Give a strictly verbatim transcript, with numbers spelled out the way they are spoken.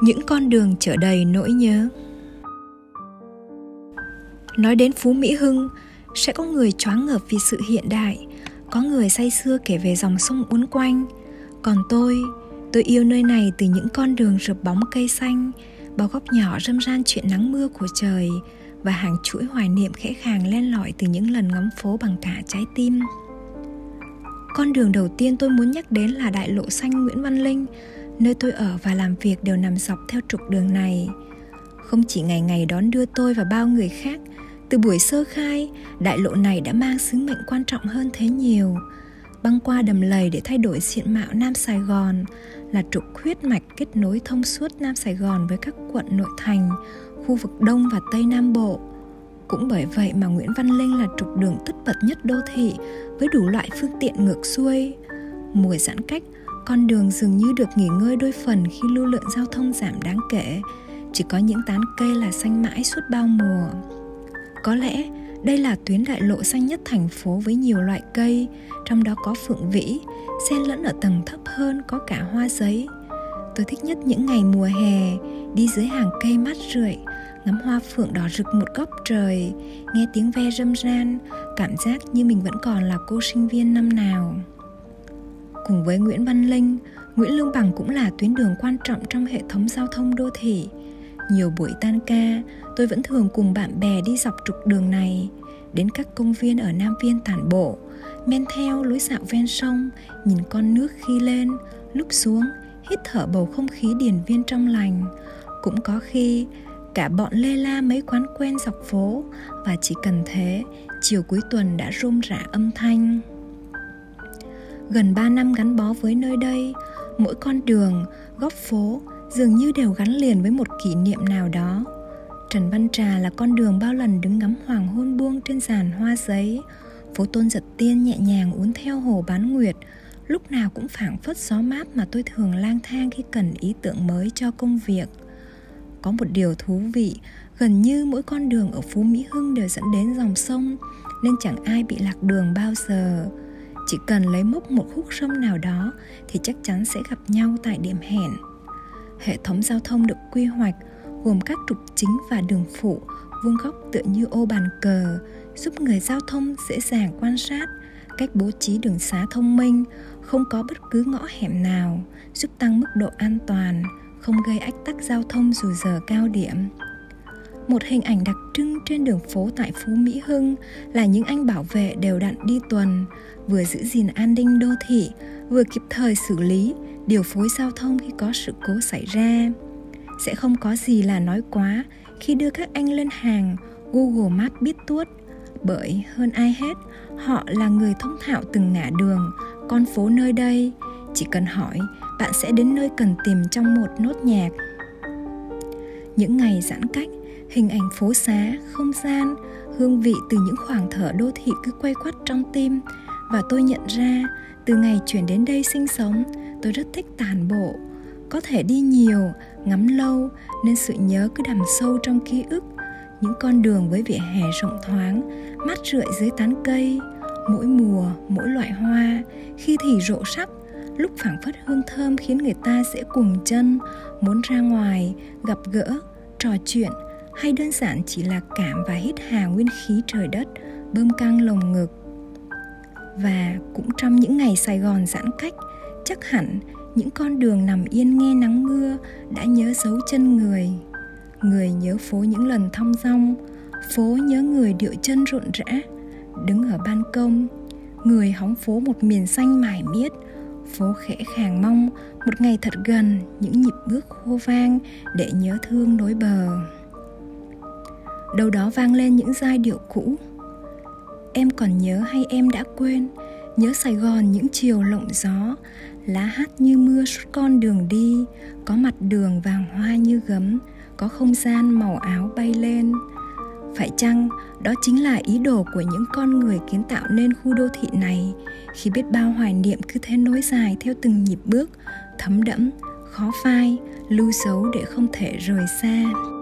Những con đường chở đầy nỗi nhớ. Nói đến Phú Mỹ Hưng, sẽ có người choáng ngợp vì sự hiện đại, có người say sưa kể về dòng sông uốn quanh. Còn tôi, tôi yêu nơi này từ những con đường rợp bóng cây xanh, bao góc nhỏ râm ran chuyện nắng mưa của trời, và hàng chuỗi hoài niệm khẽ khàng len lỏi từ những lần ngắm phố bằng cả trái tim. Con đường đầu tiên tôi muốn nhắc đến là đại lộ xanh Nguyễn Văn Linh, nơi tôi ở và làm việc đều nằm dọc theo trục đường này. Không chỉ ngày ngày đón đưa tôi và bao người khác, từ buổi sơ khai, đại lộ này đã mang sứ mệnh quan trọng hơn thế nhiều. Băng qua đầm lầy để thay đổi diện mạo Nam Sài Gòn, là trục huyết mạch kết nối thông suốt Nam Sài Gòn với các quận nội thành, khu vực Đông và Tây Nam Bộ. Cũng bởi vậy mà Nguyễn Văn Linh là trục đường tất bật nhất đô thị, với đủ loại phương tiện ngược xuôi. Mùa giãn cách, con đường dường như được nghỉ ngơi đôi phần khi lưu lượng giao thông giảm đáng kể. Chỉ có những tán cây là xanh mãi suốt bao mùa. Có lẽ đây là tuyến đại lộ xanh nhất thành phố với nhiều loại cây, trong đó có phượng vĩ, xen lẫn ở tầng thấp hơn có cả hoa giấy. Tôi thích nhất những ngày mùa hè, đi dưới hàng cây mát rượi, ngắm hoa phượng đỏ rực một góc trời, nghe tiếng ve râm ran, cảm giác như mình vẫn còn là cô sinh viên năm nào. Cùng với Nguyễn Văn Linh, Nguyễn Lương Bằng cũng là tuyến đường quan trọng trong hệ thống giao thông đô thị. Nhiều buổi tan ca, tôi vẫn thường cùng bạn bè đi dọc trục đường này, đến các công viên ở Nam Viên tản bộ, men theo lối dạo ven sông, nhìn con nước khi lên, lúc xuống, hít thở bầu không khí điền viên trong lành. Cũng có khi cả bọn lê la mấy quán quen dọc phố, và chỉ cần thế, chiều cuối tuần đã rôm rả âm thanh. Gần ba năm gắn bó với nơi đây, mỗi con đường, góc phố dường như đều gắn liền với một kỷ niệm nào đó. Trần Văn Trà là con đường bao lần đứng ngắm hoàng hôn buông trên giàn hoa giấy. Phố Tôn Giật Tiên nhẹ nhàng uốn theo hồ Bán Nguyệt, lúc nào cũng phảng phất gió mát mà tôi thường lang thang khi cần ý tưởng mới cho công việc. Có một điều thú vị, gần như mỗi con đường ở Phú Mỹ Hưng đều dẫn đến dòng sông, nên chẳng ai bị lạc đường bao giờ. Chỉ cần lấy mốc một khúc sông nào đó thì chắc chắn sẽ gặp nhau tại điểm hẹn. Hệ thống giao thông được quy hoạch gồm các trục chính và đường phụ, vuông góc tựa như ô bàn cờ, giúp người giao thông dễ dàng quan sát. Cách bố trí đường xá thông minh, không có bất cứ ngõ hẻm nào, giúp tăng mức độ an toàn, không gây ách tắc giao thông dù giờ cao điểm. Một hình ảnh đặc trưng trên đường phố tại Phú Mỹ Hưng là những anh bảo vệ đều đặn đi tuần, vừa giữ gìn an ninh đô thị, vừa kịp thời xử lý, điều phối giao thông khi có sự cố xảy ra. Sẽ không có gì là nói quá khi đưa các anh lên hàng Google Maps biết tuốt, bởi hơn ai hết, họ là người thông thạo từng ngã đường, con phố nơi đây. Chỉ cần hỏi, bạn sẽ đến nơi cần tìm trong một nốt nhạc. Những ngày giãn cách, hình ảnh phố xá, không gian, hương vị từ những khoảng thở đô thị cứ quay quắt trong tim. Và tôi nhận ra, từ ngày chuyển đến đây sinh sống, tôi rất thích tản bộ. Có thể đi nhiều, ngắm lâu, nên sự nhớ cứ đằm sâu trong ký ức. Những con đường với vỉa hè rộng thoáng, mát rượi dưới tán cây, mỗi mùa, mỗi loại hoa, khi thì rộ sắc, lúc phảng phất hương thơm khiến người ta dễ cuồng chân, muốn ra ngoài, gặp gỡ, trò chuyện, hay đơn giản chỉ là cảm và hít hà nguyên khí trời đất, bơm căng lồng ngực. Và cũng trong những ngày Sài Gòn giãn cách, chắc hẳn những con đường nằm yên nghe nắng mưa đã nhớ dấu chân người. Người nhớ phố những lần thong dong, phố nhớ người điệu chân rộn rã, đứng ở ban công. Người hóng phố một miền xanh mải miết, phố khẽ khàng mong một ngày thật gần những nhịp bước khô vang để nhớ thương nối bờ. Đâu đó vang lên những giai điệu cũ. Em còn nhớ hay em đã quên, nhớ Sài Gòn những chiều lộng gió, lá hát như mưa suốt con đường đi, có mặt đường vàng hoa như gấm, có không gian màu áo bay lên. Phải chăng đó chính là ý đồ của những con người kiến tạo nên khu đô thị này, khi biết bao hoài niệm cứ thế nối dài theo từng nhịp bước, thấm đẫm, khó phai, lưu dấu để không thể rời xa.